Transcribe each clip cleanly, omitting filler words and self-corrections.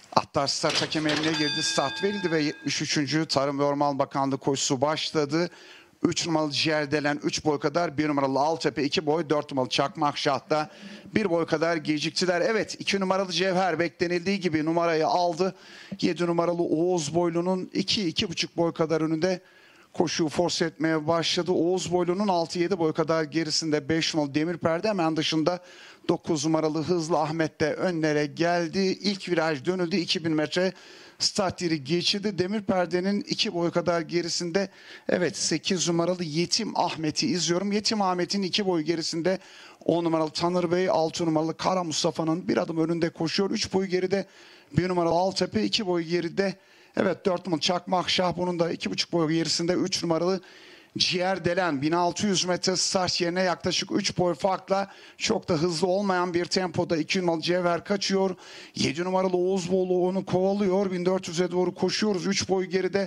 Atlar start hakemlerine girdi. Start verildi ve 73. Tarım ve Orman Bakanlığı koşusu başladı. 3 numaralı Ciğerdelen 3 boy kadar, 1 numaralı Altepe 2 boy, 4 numaralı Çakmak Şah'ta 1 boy kadar geciktiler. Evet, 2 numaralı Cevher beklenildiği gibi numarayı aldı. 7 numaralı Oğuz Boylu'nun 2-2,5 boy kadar önünde koşuyu force etmeye başladı. Oğuz Boylu'nun 6-7 boy kadar gerisinde 5 numaralı Demir Perde, hemen dışında 9 numaralı Hızlı Ahmet de önlere geldi. İlk viraj dönüldü. 2000 metre start yeri geçirdi. Demir Perde'nin 2 boy kadar gerisinde, evet, 8 numaralı Yetim Ahmet'i izliyorum. Yetim Ahmet'in 2 boy gerisinde 10 numaralı Tanır Bey, 6 numaralı Kara Mustafa'nın bir adım önünde koşuyor. 3 boy geride 1 numaralı Altepe, 2 boy geride, evet, 4 numaralı Çakmak Şah, bunun da 2,5 boy gerisinde 3 numaralı Ciğerdelen 1600 metre start yerine yaklaşık 3 boy farkla çok da hızlı olmayan bir tempoda 2 numaralı Cevher kaçıyor. 7 numaralı Oğuz Boğulu onu kovalıyor. 1400'e doğru koşuyoruz. 3 boy geride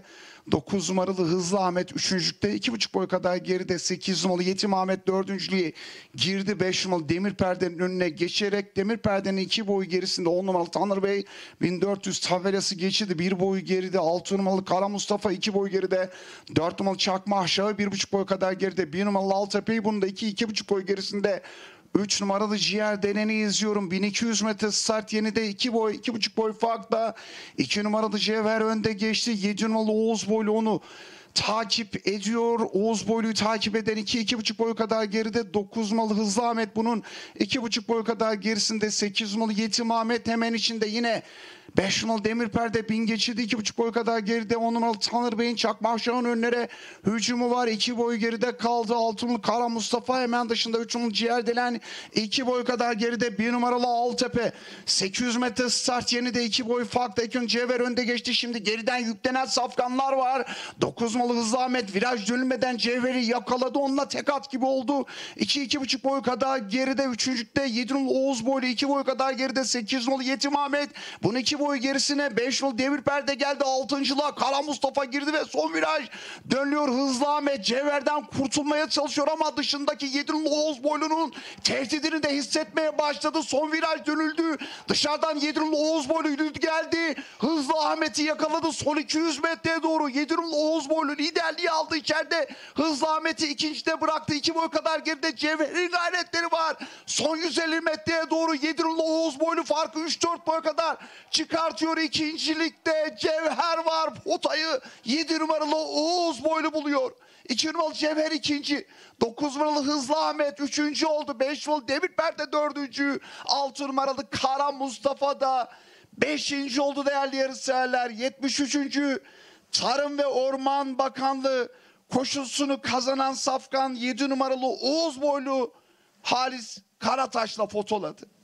9 numaralı Hızlı Ahmet 3.lükte, 2,5 boy kadar geride 8 numaralı Yetim Ahmet 4.lüğe girdi. 5 numaralı Demir Perde'nin önüne geçerek Demir Perde'nin 2 boy gerisinde 10 numaralı Tanrı Bey 1400 tabelası geçirdi. 1 boy geride 6 numaralı Kara Mustafa, 2 boy geride 4 numaralı Çakma Aşağı 1,5 boy kadar geride 1 numaralı Altepe'yi, bunun da 2-2,5 boy gerisinde 3 numaralı Ciğerdelen'i izliyorum. 1200 metre start yenide 2 boy 2,5 boy farkla 2 numaralı Cevher önde geçti. 7 numaralı Oğuz Boylu onu takip ediyor. Oğuz Boylu'yu takip eden 2-2,5 boy kadar geride 9 numaralı Hızlı Ahmet, bunun 2,5 boy kadar gerisinde 8 numaralı Yetim Ahmet, hemen içinde yine 5 numaralı Demir Perde bin geçirdi, 2,5 boy kadar geride 10 numaralı Tanır Bey'in Çakmak Şah'ın önlere hücumu var. 2 boy geride kaldı 6 numaralı Kara Mustafa, hemen dışında 3 numaralı Ciğerdelen 2 boy kadar geride 1 numaralı Altepe. 800 metre start yeni de 2 boy farkla Ekün Cevher önde geçti. Şimdi geriden yüklenen safkanlar var. 9 numaralı Hızlı Ahmet viraj dönülmeden Cevher'i yakaladı, onunla tek at gibi oldu. 2-2,5 boy kadar geride 3.lükte 7 numaralı Oğuz Boylu, 2 boy kadar geride 8 numaralı Yetim Ahmet, bunun 2 boy gerisine 5 numaralı Demir Perde geldi. 6.lığa Kara Mustafa girdi ve son viraj dönüyor. Hızlı Ahmet Cevher'den kurtulmaya çalışıyor ama dışındaki 7 numaralı Oğuz Boylu'nun tehdidini de hissetmeye başladı. Son viraj dönüldü. Dışarıdan 7 numaralı Oğuz Boylu geldi. Hızlı Ahmet'i yakaladı. Son 200 metreye doğru 7 numaralı Oğuz Boylu liderliği aldı içeride. Hızlı Ahmet'i ikincide bıraktı. 2 boy kadar geride Cevher'in gayretleri var. Son 150 metreye doğru 7 numaralı Oğuz Boylu farkı 3-4 boy kadar çıkartıyor. İkincilikte Cevher var. Potayı 7 numaralı Oğuz Boylu buluyor. 2 numaralı Cevher ikinci. 9 numaralı Hızlı Ahmet üçüncü oldu. 5 numaralı Demir Perde dördüncü. 6 numaralı Kara Mustafa da 5. oldu değerli yarışseverler. 73. Tarım ve Orman Bakanlığı koşusunu kazanan safkan 7 numaralı Oğuz Boylu Halis Karataş'la fotoladı.